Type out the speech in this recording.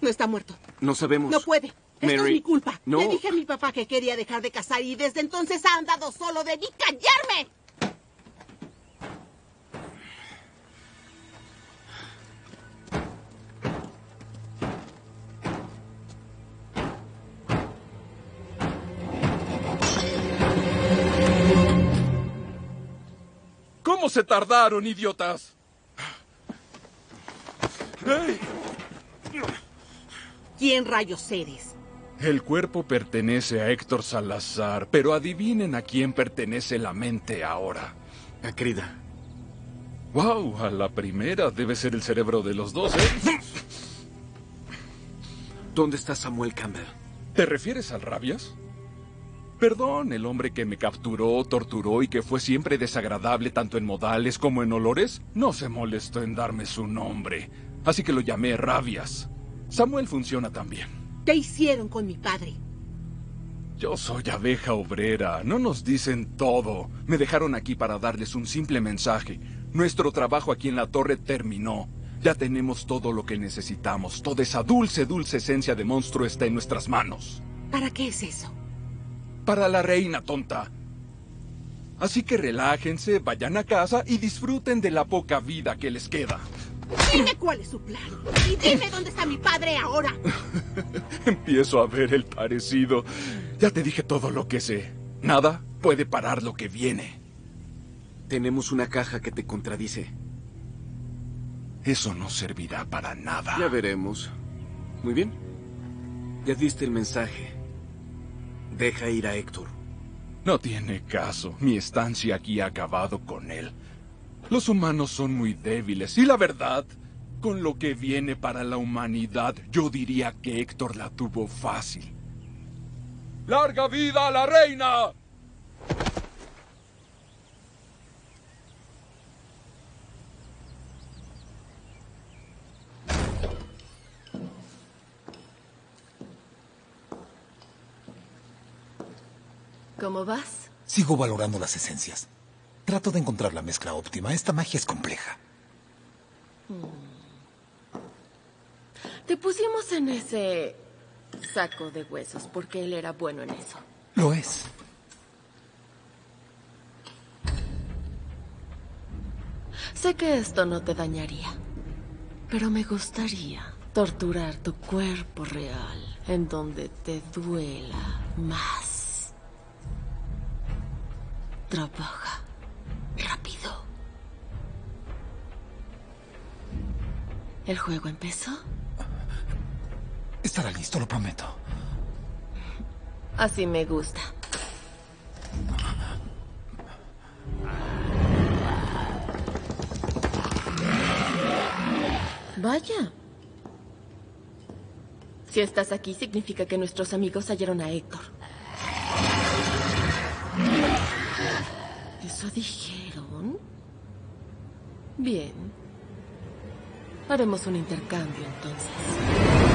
No está muerto. No sabemos. No puede. Esto es Mary, mi culpa. no. Le dije a mi papá que quería dejar de cazar y desde entonces ha andado solo. ¡Debí callarme! ¿Cómo se tardaron, idiotas? ¡Hey! ¿Quién rayos eres? El cuerpo pertenece a Héctor Salazar, pero adivinen a quién pertenece la mente ahora. A Crida. ¡Wow! A la primera debe ser el cerebro de los dos, ¿eh? ¿Dónde está Samuel Campbell? ¿Te refieres al Rabias? Perdón, el hombre que me capturó, torturó y que fue siempre desagradable tanto en modales como en olores, no se molestó en darme su nombre. Así que lo llamé Rabias. Samuel funciona también. ¿Qué hicieron con mi padre? Yo soy abeja obrera. No nos dicen todo. Me dejaron aquí para darles un simple mensaje. Nuestro trabajo aquí en la torre terminó. Ya tenemos todo lo que necesitamos. Toda esa dulce, dulce esencia de monstruo está en nuestras manos. ¿Para qué es eso? Para la reina, tonta. Así que relájense, vayan a casa y disfruten de la poca vida que les queda. Dime cuál es su plan. Y dime dónde está mi padre ahora. Empiezo a ver el parecido. Ya te dije todo lo que sé. Nada puede parar lo que viene. Tenemos una caja que te contradice. Eso no servirá para nada. Ya veremos. Muy bien. Ya diste el mensaje. Deja ir a Héctor. No tiene caso. Mi estancia aquí ha acabado con él. Los humanos son muy débiles. Y la verdad, con lo que viene para la humanidad, yo diría que Héctor la tuvo fácil. ¡Larga vida a la reina! ¿Cómo vas? Sigo valorando las esencias. Trato de encontrar la mezcla óptima. Esta magia es compleja. Te pusimos en ese saco de huesos porque él era bueno en eso. Lo es. Sé que esto no te dañaría, pero me gustaría torturar tu cuerpo real en donde te duela más. Trabaja rápido. ¿El juego empezó? Estará listo, lo prometo. Así me gusta. Vaya. Si estás aquí, significa que nuestros amigos hallaron a Héctor. ¿Eso dijeron? Bien. Haremos un intercambio, entonces.